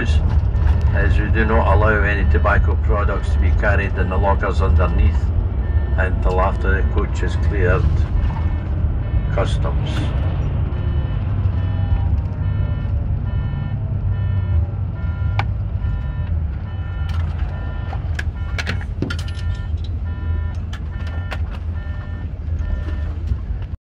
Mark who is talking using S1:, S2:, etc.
S1: windows, as we do not allow any tobacco products to be carried in the lockers underneath until after the coach has cleared customs.